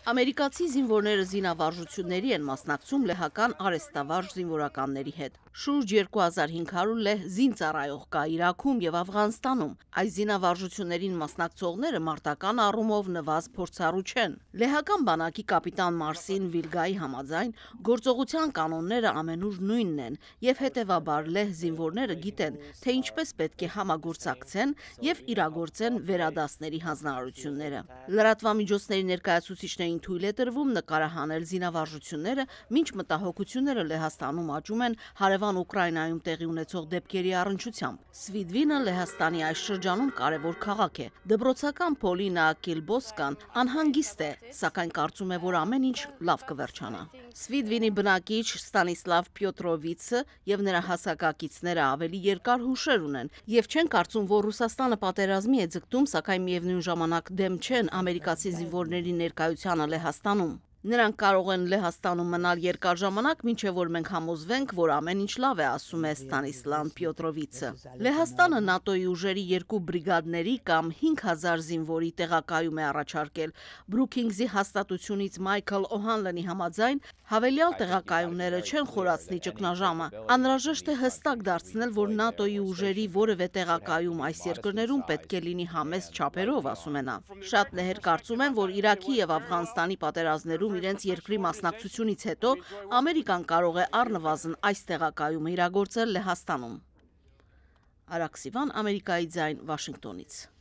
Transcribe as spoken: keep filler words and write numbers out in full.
Ամերիկացի զինվորները զինավարժությունների են մասնակցում լեհական արհեստավարժ զինվորականների հետ։ Շուրջ երկու հազար հինգ հարյուր լեհ զինծառայող կա Իրաքում եւ Աֆղանստանում։ Այս զինավարժություններին մասնակցողները մարտական առումով նվազ փորձառու չեն։ Լեհական բանակի կապիտան Մարսին Վիլգայի համաձայն գործողության կանոնները ամենուր նույնն են եւ հետեւաբար լեհ զինվորները գիտեն, թե ինչպես պետք է համագործակցեն եւ իրագործեն վերադասների հանձնարարությունները։ Լրատվամիջոցների ներկայացուցիչներին թույլ է տրվում նկարահանել զինավարժությունները, մինչ մտահոգությունները Լեհաստանում աճում են հարևան Ուկրաինայում տեղի ունեցող դեպքերի առնչությամբ։ Սվիդվինը Լեհաստանի այս շրջանում կարևոր քաղաք է։ Դբրոցական Պոլինա Կիլբոսկան անհանգիստ է, սակայն կարծում է, որ ամեն ինչ լավ կվերջանա։ Սվիդվինի բնակիչ Ստանիսլավ Պյոտրովիցը եւ նրա հասակակիցները ավելի երկար հուշեր ունեն եւ չեն կարծում, որ Ռուսաստանը պատերազմի է ձգտում, սակայն միևնույն ժամանակ դեմ չեն ամերիկացի զինվորների ներկայությանը Լեհաստանում։ Նրանք կարող են Լեհաստանում մնալ երկար ժամանակ, մինչև որ մենք համոզվենք, որ ամեն ինչ լավ է, ասում է Ստանիսլավ Պյոտրովիցը։ Լեհաստանը ՆԱՏՕ-ի ուժերի երկու բրիգադների կամ հինգ հազար զինվորի տեղակայում է առաջարկել։ Բրուքինգզի հաստատությունից Մայքլ Օհանլենի համաձայն հավելյալ տեղակայումները չեն խորացնի ճգնաժամը։ Անհրաժեշտ է հստակ դարձնել, որ ՆԱՏՕ-ի ուժերի որևէ տեղակայում այս երկրներում պետք է լինի համեստ չափերով, ասում է նա։ Շատ լեհեր կարծում են, որ Իրաքի եւ Աֆղանստանի պատերազմներում իրենց երկրի մասնակցությունից հետո Ամերիկան կարող է առնվազն այս տեղակայումը իրագործել Լեհաստանում։ Արաքսիվան, Ամերիկայի ձայն, Վաշինգտոնից։